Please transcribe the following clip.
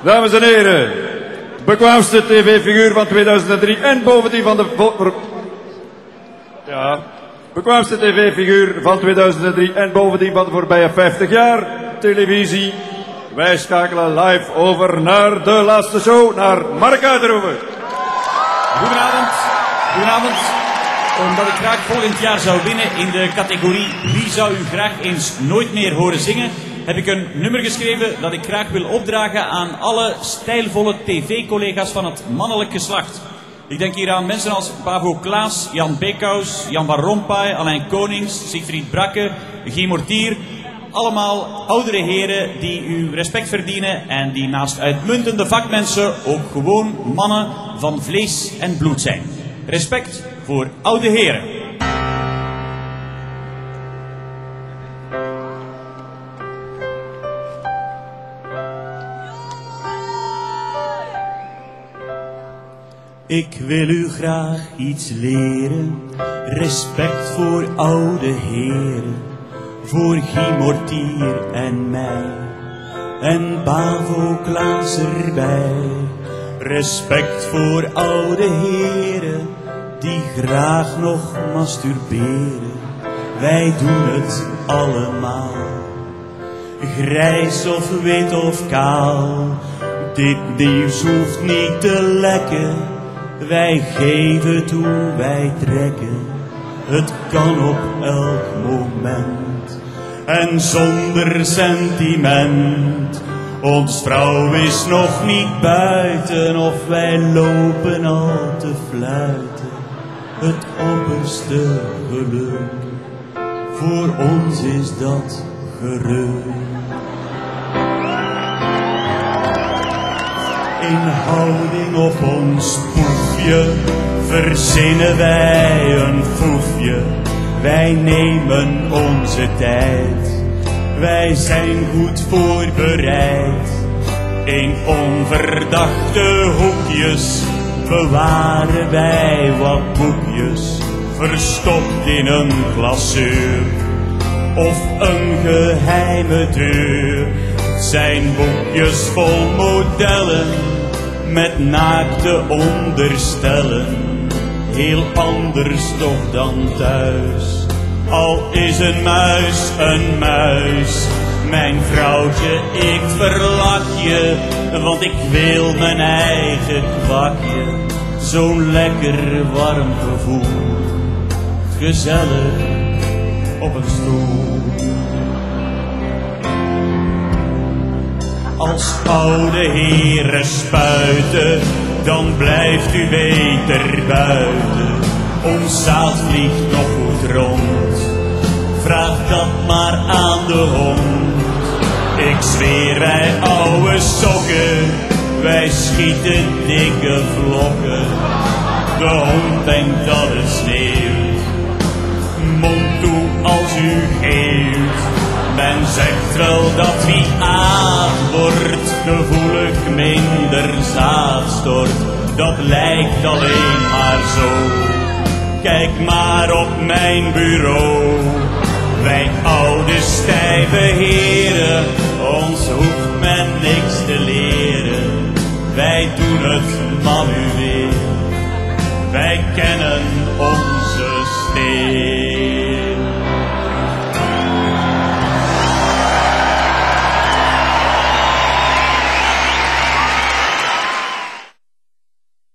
Dames en heren, bekwaamste tv-figuur van 2003 en bovendien van de... bekwaamste tv-figuur van 2003 en bovendien van de voorbije 50 jaar televisie. Wij schakelen live over naar de laatste show, naar Mark Uiterhoeven. Goedenavond. Goedenavond. Omdat ik graag volgend jaar zou winnen in de categorie Wie zou u graag eens nooit meer horen zingen, heb ik een nummer geschreven dat ik graag wil opdragen aan alle stijlvolle tv-collega's van het mannelijk geslacht. Ik denk hier aan mensen als Pavo Klaas, Jan Beekhuis, Jan van Rompuy, Alain Konings, Siegfried Brakke, Guy Mortier. Allemaal oudere heren die uw respect verdienen en die naast uitmuntende vakmensen ook gewoon mannen van vlees en bloed zijn. Respect voor oude heren. Ik wil u graag iets leren, respect voor oude heren, voor Guy Mortier en mij, en Pavo Klaas erbij. Respect voor oude heren, die graag nog masturberen, wij doen het allemaal. Grijs of wit of kaal, dit nieuws hoeft niet te lekken. Wij geven toe, wij trekken, het kan op elk moment. En zonder sentiment, ons vrouw is nog niet buiten, of wij lopen al te fluiten. Het opperste geluk, voor ons is dat gerust. In houding op ons poefje verzinnen wij een foefje. Wij nemen onze tijd, wij zijn goed voorbereid. In onverdachte hoekjes bewaren wij wat boekjes, verstopt in een glazuur of een geheime deur. Het zijn boekjes vol modellen met naakte onderstellen, heel anders toch dan thuis. Al is een muis, mijn vrouwtje, ik verlak je, want ik wil mijn eigen kwakje. Zo'n lekker warm gevoel, gezellig op een stoel. Als oude heren spuiten, dan blijft u beter buiten. Ons zaad vliegt nog goed rond, vraag dat maar aan de hond. Ik zweer, wij oude sokken, wij schieten dikke vlokken. De hond denkt dat het sneeuwt, mond toe als u geeuwt. Men zegt wel dat wie aard wordt, gevoelig minder zaad stort. Dat lijkt alleen maar zo, kijk maar op mijn bureau. Wij oude stijve heren, ons hoeft men niks te leren. Wij doen het manueel, wij kennen